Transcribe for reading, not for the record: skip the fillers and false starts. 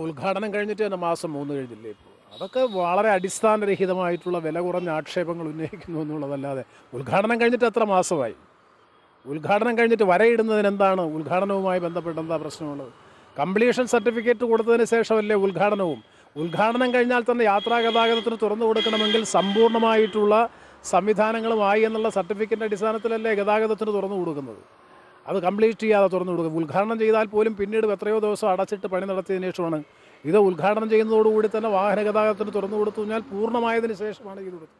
ഉദ്ഘാടനം കഴിഞ്ഞിട്ട് തന്നെ മാസം 3 കഴിഞ്ഞില്ലേ ഇപ്പോൾ. അതൊക്കെ വളരെ അടിസ്ഥാനരഹിതമായിട്ടുള്ള വില കുറഞ്ഞ ആക്ഷേപങ്ങൾ ഉന്നയിക്കുന്നു എന്നുള്ളതല്ലാതെ ഉദ്ഘാടനം കഴിഞ്ഞിട്ട് എത്ര മാസമായി? ഉദ്ഘാടനം കഴിഞ്ഞിട്ട് വരയിടുന്നതിന് എന്താണ് ഉദ്ഘാടനവുമായി ബന്ധപ്പെട്ട് എന്താ പ്രശ്നമുള്ളത്? കംപ്ലീഷൻ സർട്ടിഫിക്കറ്റ് കൊടുത്തതിന് ശേഷമല്ലേ ഉദ്ഘാടനവും? ഉദ്ഘാടനം കഴിഞ്ഞാൽ തന്നെ യാത്രാ ഗതാഗതത്തിന് തുറന്നു കൊടുക്കണമെങ്കിൽ സമ്പൂർണ്ണമായിട്ടുള്ള സംവിധാനങ്ങളുമായി എന്നുള്ള സർട്ടിഫിക്കറ്റിൻ്റെ അടിസ്ഥാനത്തിലല്ലേ ഗതാഗതത്തിന് തുറന്നു കൊടുക്കുന്നത്. അത് കംപ്ലീറ്റ് ചെയ്യാതെ തുറന്നു കൊടുക്കും. ഉദ്ഘാടനം ചെയ്താൽ പോലും പിന്നീട് എത്രയോ ദിവസം അടച്ചിട്ട് പണി നടത്തിയതിനു ശേഷമാണ് ഇത്. ഉദ്ഘാടനം ചെയ്യുന്നതോടുകൂടി തന്നെ വാഹന ഗതാഗതത്തിന് തുറന്നു കൊടുത്തു കഴിഞ്ഞാൽ പൂർണ്ണമായതിനു ശേഷമാണ് ഇത് കൊടുത്തത്.